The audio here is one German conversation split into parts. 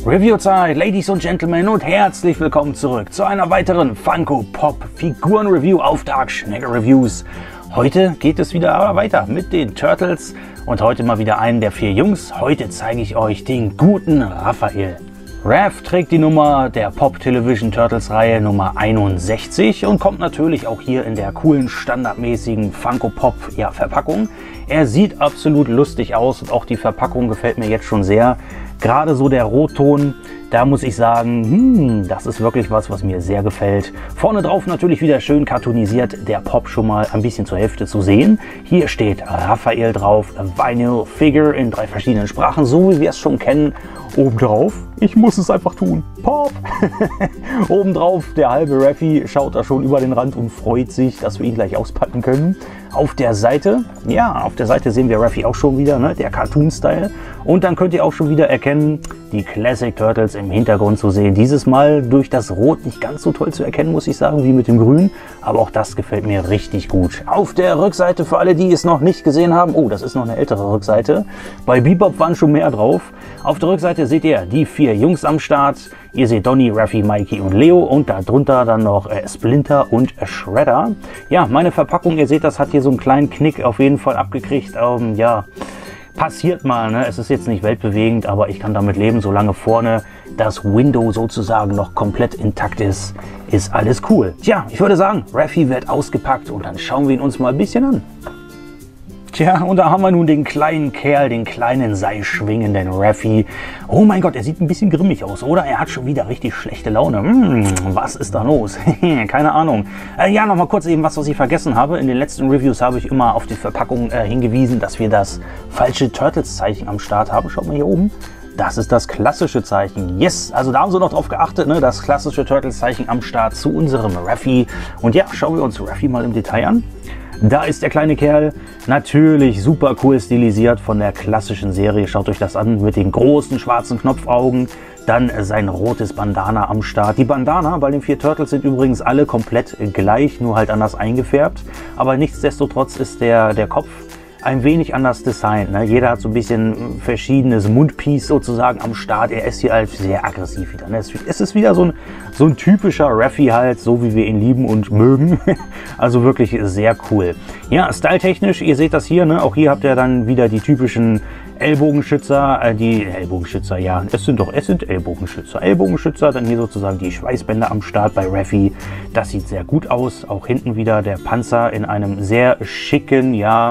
Review-Zeit, Ladies und Gentlemen, und herzlich willkommen zurück zu einer weiteren Funko Pop Figuren-Review auf Dark Schnegger Reviews. Heute geht es wieder weiter mit den Turtles und heute mal wieder einen der 4 Jungs. Heute zeige ich euch den guten Raphael. Raph trägt die Nummer der Pop Television Turtles Reihe Nummer 61 und kommt natürlich auch hier in der coolen standardmäßigen Funko Pop Verpackung. Er sieht absolut lustig aus und auch die Verpackung gefällt mir jetzt schon sehr. Gerade so der Rotton, da muss ich sagen, das ist wirklich was mir sehr gefällt. Vorne drauf natürlich wieder schön cartoonisiert, der Pop schon mal ein bisschen zur Hälfte zu sehen. Hier steht Raphael drauf, Vinyl Figure in 3 verschiedenen Sprachen, so wie wir es schon kennen. Obendrauf, ich muss es einfach tun, Pop! Obendrauf, der halbe Raffi schaut da schon über den Rand und freut sich, dass wir ihn gleich auspacken können. Auf der Seite, sehen wir Raffi auch schon wieder, ne, der Cartoon-Style. Und dann könnt ihr auch schon wieder erkennen, die Classic Turtles im Hintergrund zu sehen. Dieses Mal durch das Rot nicht ganz so toll zu erkennen, muss ich sagen, wie mit dem Grün. Aber auch das gefällt mir richtig gut. Auf der Rückseite, für alle, die es noch nicht gesehen haben, oh, das ist noch eine ältere Rückseite. Bei Bebop waren schon mehr drauf. Auf der Rückseite seht ihr die 4 Jungs am Start. Ihr seht Donny, Raffi, Mikey und Leo und darunter dann noch Splinter und Shredder. Ja, meine Verpackung, ihr seht, das hat hier so einen kleinen Knick auf jeden Fall abgekriegt. Passiert mal, ne? Es ist jetzt nicht weltbewegend, aber ich kann damit leben, solange vorne das Window sozusagen noch komplett intakt ist, ist alles cool. Tja, ich würde sagen, Raffi wird ausgepackt und dann schauen wir ihn uns mal ein bisschen an. Tja, und da haben wir nun den kleinen Kerl, den kleinen seilschwingenden Raffi. Oh mein Gott, er sieht ein bisschen grimmig aus, oder? Er hat schon wieder richtig schlechte Laune. Was ist da los? Keine Ahnung. Ja, nochmal kurz eben was ich vergessen habe. In den letzten Reviews habe ich immer auf die Verpackung hingewiesen, dass wir das falsche Turtles-Zeichen am Start haben. Schaut mal hier oben. Das ist das klassische Zeichen. Yes, also da haben sie noch drauf geachtet, ne? Das klassische Turtles-Zeichen am Start zu unserem Raffi. Und ja, schauen wir uns Raffi mal im Detail an. Da ist der kleine Kerl, natürlich super cool stilisiert von der klassischen Serie. Schaut euch das an mit den großen schwarzen Knopfaugen. Dann sein rotes Bandana am Start. Die Bandana bei den 4 Turtles sind übrigens alle komplett gleich, nur halt anders eingefärbt. Aber nichtsdestotrotz ist der Kopf ein wenig anders designt. Ne? Jeder hat so ein bisschen verschiedenes Mundpiece sozusagen am Start. Er ist hier halt sehr aggressiv wieder. Ne? Es ist wieder so ein typischer Raffi halt, so wie wir ihn lieben und mögen. Also wirklich sehr cool. Ja, styletechnisch, ihr seht das hier, ne? Auch hier habt ihr dann wieder die typischen Ellbogenschützer, ja, es sind Ellbogenschützer. Ellbogenschützer, dann hier sozusagen die Schweißbänder am Start bei Raffi. Das sieht sehr gut aus. Auch hinten wieder der Panzer in einem sehr schicken, ja,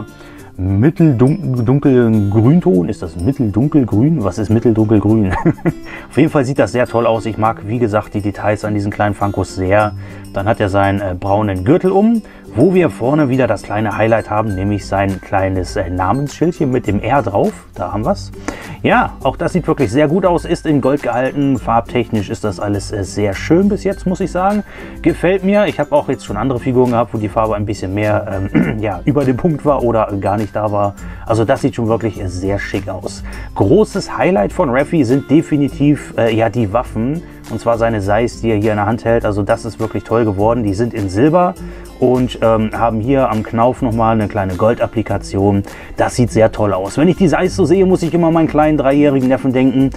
mitteldunkeln Grünton. Ist das mitteldunkelgrün? Was ist mitteldunkelgrün? Auf jeden Fall sieht das sehr toll aus. Ich mag, wie gesagt, die Details an diesen kleinen Funkos sehr. Dann hat er seinen braunen Gürtel um, wo wir vorne wieder das kleine Highlight haben, nämlich sein kleines Namensschildchen mit dem R drauf. Da haben wir es. Ja, auch das sieht wirklich sehr gut aus, ist in Gold gehalten. Farbtechnisch ist das alles sehr schön bis jetzt, muss ich sagen. Gefällt mir. Ich habe auch jetzt schon andere Figuren gehabt, wo die Farbe ein bisschen mehr über dem Punkt war oder gar nicht da war. Also das sieht schon wirklich sehr schick aus. Großes Highlight von Raffi sind definitiv die Waffen. Und zwar seine Seis, die er hier in der Hand hält. Also das ist wirklich toll geworden. Die sind in Silber und haben hier am Knauf nochmal eine kleine Goldapplikation. Das sieht sehr toll aus. Wenn ich die Seis so sehe, muss ich immer an meinen kleinen 3-jährigen Neffen denken.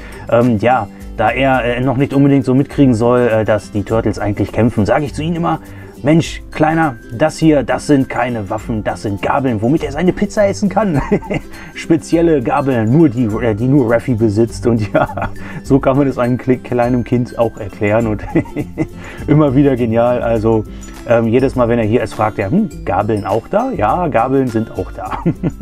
Da er noch nicht unbedingt so mitkriegen soll, dass die Turtles eigentlich kämpfen, sage ich zu ihm immer: Mensch, Kleiner, das hier, das sind keine Waffen, das sind Gabeln, womit er seine Pizza essen kann. Spezielle Gabeln, nur die nur Raffi besitzt. Und ja, so kann man es einem kleinen Kind auch erklären. Und immer wieder genial. Also jedes Mal, wenn er hier ist, fragt er, Gabeln auch da? Ja, Gabeln sind auch da.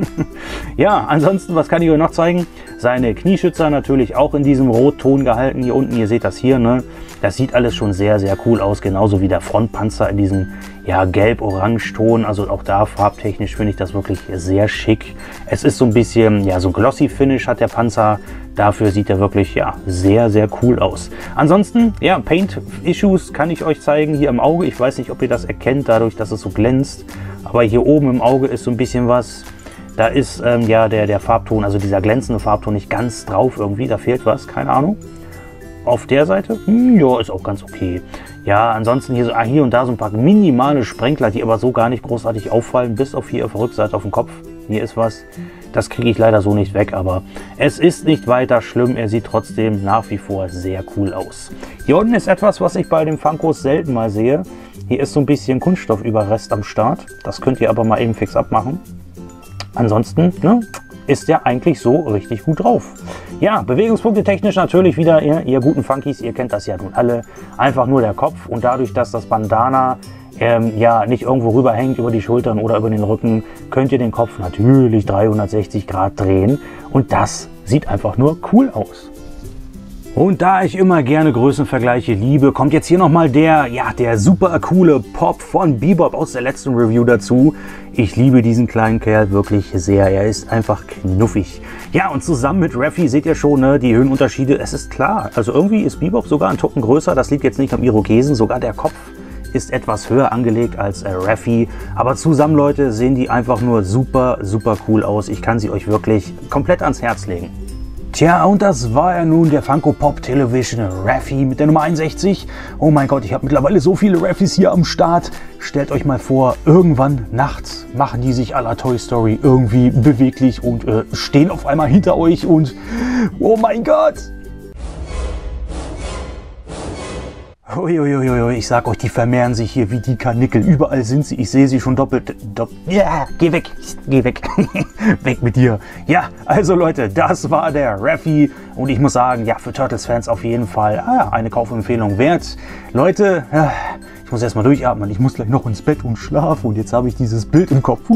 Ja, ansonsten, was kann ich euch noch zeigen? Seine Knieschützer natürlich auch in diesem Rotton gehalten. Hier unten, ihr seht das hier, ne? Das sieht alles schon sehr, sehr cool aus. Genauso wie der Frontpanzer in diesem gelb-orange-Ton. Also auch da farbtechnisch finde ich das wirklich sehr schick. Es ist so ein bisschen, so glossy Finish hat der Panzer. Dafür sieht er wirklich, sehr, sehr cool aus. Ansonsten, Paint-Issues kann ich euch zeigen hier im Auge. Ich weiß nicht, ob ihr das erkennt, dadurch, dass es so glänzt. Aber hier oben im Auge ist so ein bisschen was. Da ist der Farbton, also dieser glänzende Farbton nicht ganz drauf irgendwie. Da fehlt was, keine Ahnung. Auf der Seite, ist auch ganz okay. Ja, ansonsten hier und da so ein paar minimale Sprenkler, die aber so gar nicht großartig auffallen, bis auf hier auf der Rückseite auf dem Kopf. hier ist was. Das kriege ich leider so nicht weg, aber es ist nicht weiter schlimm. Er sieht trotzdem nach wie vor sehr cool aus. Hier unten ist etwas, was ich bei den Funkos selten mal sehe. Hier ist so ein bisschen Kunststoffüberrest am Start. Das könnt ihr aber mal eben fix abmachen. Ansonsten, ne, ist der eigentlich so richtig gut drauf. Ja, Bewegungspunkte technisch natürlich wieder, ihr guten Funkies, ihr kennt das ja nun alle. Einfach nur der Kopf und dadurch, dass das Bandana ja nicht irgendwo rüberhängt über die Schultern oder über den Rücken, könnt ihr den Kopf natürlich 360 Grad drehen und das sieht einfach nur cool aus. Und da ich immer gerne Größenvergleiche liebe, kommt jetzt hier nochmal der super coole Pop von Bebop aus der letzten Review dazu. Ich liebe diesen kleinen Kerl wirklich sehr. Er ist einfach knuffig. Ja, und zusammen mit Raffi seht ihr schon, ne, die Höhenunterschiede. Es ist klar, also irgendwie ist Bebop sogar ein Tucken größer. Das liegt jetzt nicht am Irokesen, sogar der Kopf ist etwas höher angelegt als Raffi. Aber zusammen, Leute, sehen die einfach nur super, super cool aus. Ich kann sie euch wirklich komplett ans Herz legen. Tja, und das war ja nun der Funko Pop Television Raffi mit der Nummer 61. Oh mein Gott, ich habe mittlerweile so viele Raffis hier am Start. Stellt euch mal vor, irgendwann nachts machen die sich à la Toy Story irgendwie beweglich und stehen auf einmal hinter euch und oh mein Gott! Uiuiui, ich sag euch, die vermehren sich hier wie die Karnickel. Überall sind sie. Ich sehe sie schon doppelt. Ja, geh weg. Geh weg. Weg mit dir. Ja, also Leute, das war der Raffi. Und ich muss sagen, ja, für Turtles-Fans auf jeden Fall eine Kaufempfehlung wert. Leute, ich muss erstmal durchatmen. Ich muss gleich noch ins Bett und schlafen. Und jetzt habe ich dieses Bild im Kopf.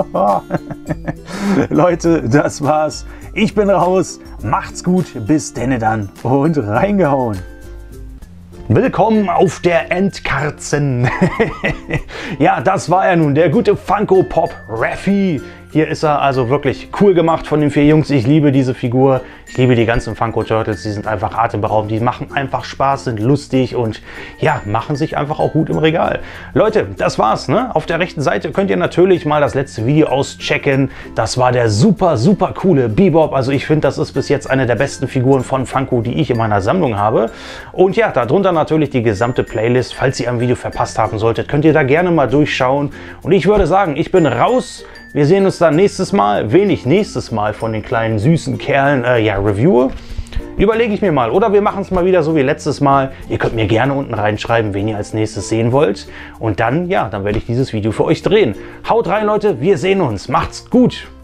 Leute, das war's. Ich bin raus. Macht's gut. Bis denne dann. Und reingehauen. Willkommen auf der Endkarzen. Ja, das war ja nun der gute Funko Pop Raffi. Hier ist er also wirklich cool gemacht von den 4 Jungs. Ich liebe diese Figur. Ich liebe die ganzen Funko Turtles. Die sind einfach atemberaubend. Die machen einfach Spaß, sind lustig und ja, machen sich einfach auch gut im Regal. Leute, das war's. Ne? Auf der rechten Seite könnt ihr natürlich mal das letzte Video auschecken. Das war der super, super coole Bebop. Also ich finde, das ist bis jetzt eine der besten Figuren von Funko, die ich in meiner Sammlung habe. Und ja, darunter natürlich die gesamte Playlist. Falls ihr ein Video verpasst haben solltet, könnt ihr da gerne mal durchschauen. Und ich würde sagen, ich bin raus. Wir sehen uns dann nächstes Mal, wen ich nächstes Mal von den kleinen süßen Kerlen reviewe. Überlege ich mir mal. Oder wir machen es mal wieder so wie letztes Mal. Ihr könnt mir gerne unten reinschreiben, wen ihr als nächstes sehen wollt. Und dann, ja, dann werde ich dieses Video für euch drehen. Haut rein, Leute. Wir sehen uns. Macht's gut.